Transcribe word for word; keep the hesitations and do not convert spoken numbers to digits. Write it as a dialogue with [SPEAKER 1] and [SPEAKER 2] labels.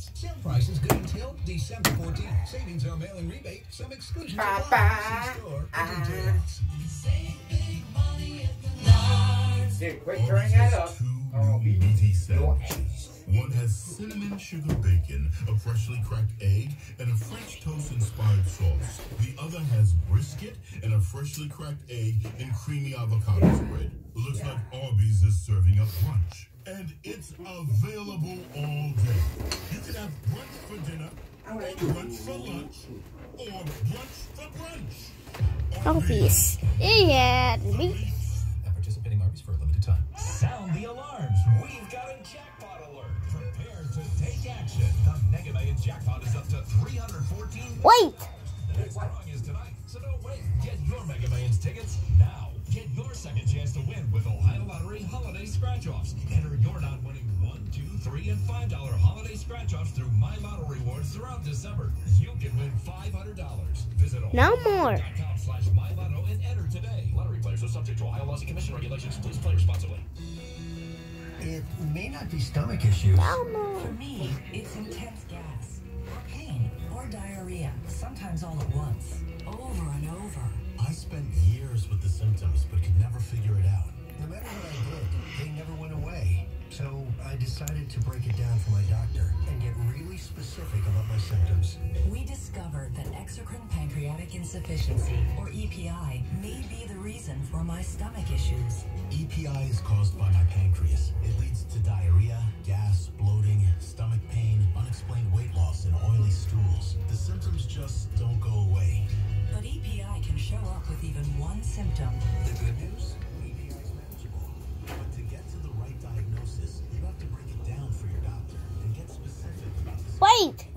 [SPEAKER 1] Markets. Sale prices good until December fourteenth. Savings are mail-in rebate. Some exclusions apply. See store for details. Save big money at Menards.
[SPEAKER 2] Dude, quit turning that up. Oh,
[SPEAKER 3] meaty sandwiches. One has cinnamon sugar bacon, a freshly cracked egg, and a French toast-inspired sauce. The other has brisket and a freshly cracked egg and creamy avocado spread. Looks yeah. like Arby's is serving up brunch. And it's available all day. You can have brunch for dinner, or brunch for lunch, or brunch for brunch.
[SPEAKER 4] Arby's. Yeah.
[SPEAKER 1] At participating Arby's for a limited time. Sound the alarms. We've got a jackpot alert. Prepare to take action. The Mega Millions jackpot is up to three hundred fourteen.
[SPEAKER 4] Wait.
[SPEAKER 1] The next drawing is tonight, so don't wait. Get your Mega Millions tickets now. Get your second chance to win with Ohio Lottery Holiday Scratch-Offs. Enter your non-winning one, two, three, and five dollar holiday scratch-offs through My Lotto Rewards throughout December. You can win five hundred dollars. Visit
[SPEAKER 4] no more.
[SPEAKER 1] ohio lotto dot com slash my lotto and enter today. Lottery players are subject to Ohio laws and commission regulations. Please play responsibly.
[SPEAKER 5] It may not be stomach issues.
[SPEAKER 4] No more.
[SPEAKER 6] For me, it's intense gas, or pain, or diarrhea, sometimes all at once, over and over.
[SPEAKER 5] I spent years with the symptoms, but could never figure it out. No matter what I did, they never went away. So I decided to break it down for my doctor and get really specific about my symptoms.
[SPEAKER 6] We discovered that exocrine pancreatic insufficiency, or E P I, may be the reason for my stomach issues.
[SPEAKER 5] E P I is caused by my pancreas. It leads to diarrhea, gas, bloating, stomach pain, unexplained weight loss, and oily stools. The symptoms just don't go away.
[SPEAKER 6] But E P I can show up with even one symptom.
[SPEAKER 5] The good news? E P I is manageable. But to get to the right diagnosis, you have to break it down for your doctor and get specific about the
[SPEAKER 4] Wait.